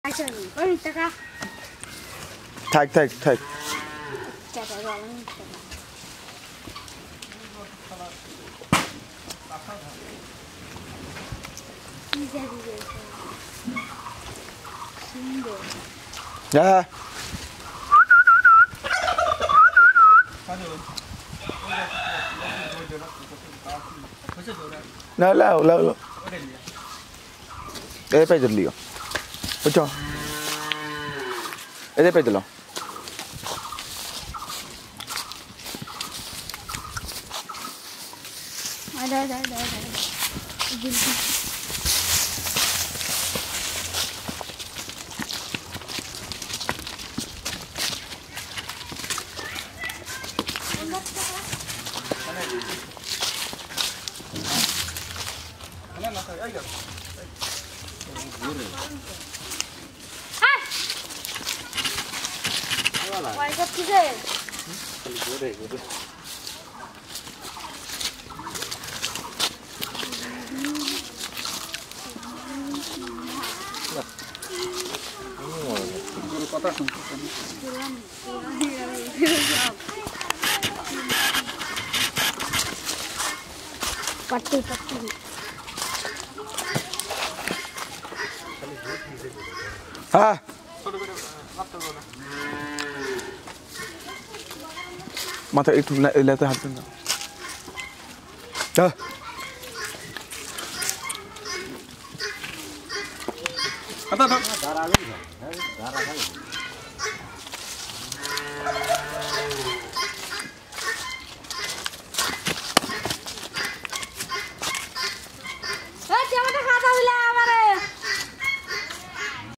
থাক থাক থাক হ্যাঁ না লাও লাও এই পাই দিলিও বুঝছো এই পাই দিলাম पट्टी पट्टी हाँ माथा एक लेते हाथ में हाँ